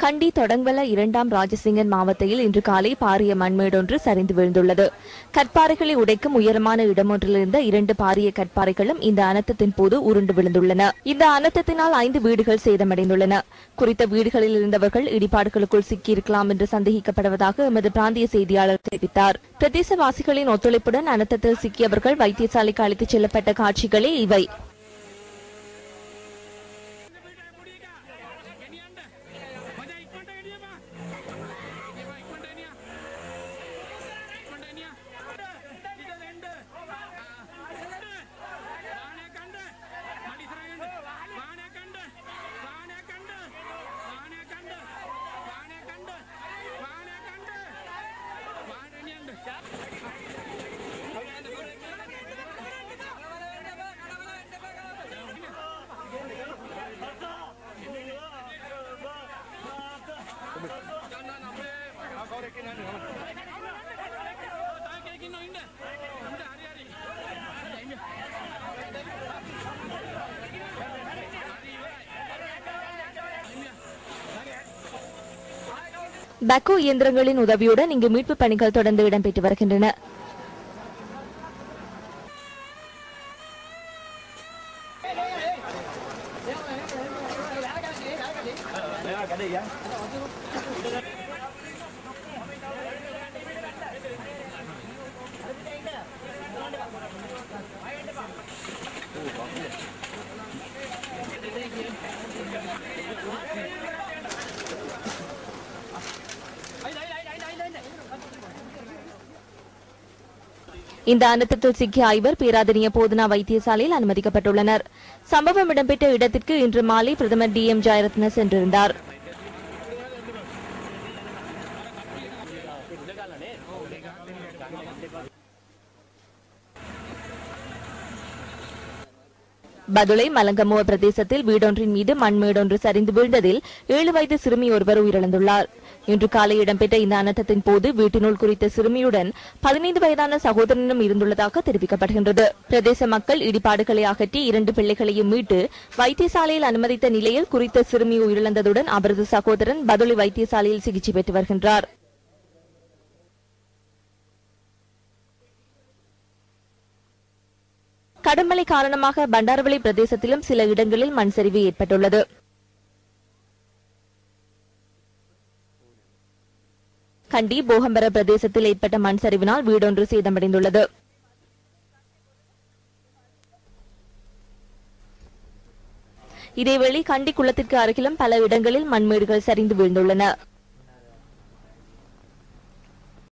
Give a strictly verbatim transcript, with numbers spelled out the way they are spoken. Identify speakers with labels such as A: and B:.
A: கண்டி தொடங்கவல இரண்டாம் ராஜசிங்கன் மாவட்டத்தில் இன்று காலை பாரிய மண்மேடொன்று சரிந்து வீழ்ந்துள்ளது. கற்பாறைகளை உடைக்கும் உயரமான இடமொன்றிலிருந்த இரண்டு பாரிய கற்பாறைகளும் இந்த அனர்த்தத்தின் போது உருண்டு விழுந்துள்ளன. இந்த அனர்த்தத்தினால் ஐந்து வீடுகள் சேதமடைந்துள்ளன. குறித்த வீடுகளில் இருந்தவர்கள் இடிபாடுகளுக்குள் சிக்கியிருக்கலாம் என்று சந்தேகிக்கப்படுவதாக எமது பிராந்திய செய்தியாளர் தெரிவித்தார். பிரதேசவாசிகளின் ஒத்துழைப்புடன் அனர்த்தத்தில் சிக்கியவர்கள் வைத்தியசாலைக்கு அழைத்துச் செல்லப்பட்ட காட்சிகளே இவை. பேக்கோ இயந்திரங்களின் உதவியுடன் இங்கு மீட்புப் பணிகள் தொடர்ந்து இடம்பெற்று வருகின்றன. இந்த அனர்த்தத்தில் சிக்கிய ஐவர் பேராதனிய போதனா வைத்தியசாலையில் அனுமதிக்கப்பட்டுள்ளனர். சம்பவம் இடம்பெற்ற இடத்திற்கு இன்று மாலை பிரதமர் டி எம் ஜெயரத்ன சென்றிருந்தார். பதுளை மலங்கமுவ பிரதேசத்தில் வீடொன்றின் மீது மண்மேடொன்று சரிந்து வீழ்ந்ததில் ஏழு வயது சிறுமி ஒருவர் உயிரிழந்துள்ளார். இன்று காலை இடம்பெற்ற இந்த அனர்த்தத்தின் போது வீட்டினுள் குறித்த சிறுமியுடன் பதினைந்து வயதான சகோதரனும் இருந்துள்ளதாக தெரிவிக்கப்படுகின்றது. பிரதேச மக்கள் இடிபாடுகளை அகற்றி இரண்டு பிள்ளைகளையும் மீட்டு வைத்தியசாலையில் அனுமதித்த நிலையில் குறித்த சிறுமி உயிரிழந்ததுடன் அவரது சகோதரன் பதுளை வைத்தியசாலையில் சிகிச்சை பெற்று வருகின்றார். கடுமழை காரணமாக பண்டாரவளை பிரதேசத்திலும் சில இடங்களில் மண் சரிவு ஏற்பட்டுள்ளது. கண்டி போகம்பர பிரதேசத்தில் ஏற்பட்ட மண் சரிவினால் வீடொன்று சேதமடைந்துள்ளது. இதேவேளை கண்டி குளத்திற்கு அருகிலும் பல இடங்களில் மண்மேடுகள் சரிந்து வீழ்ந்துள்ளன.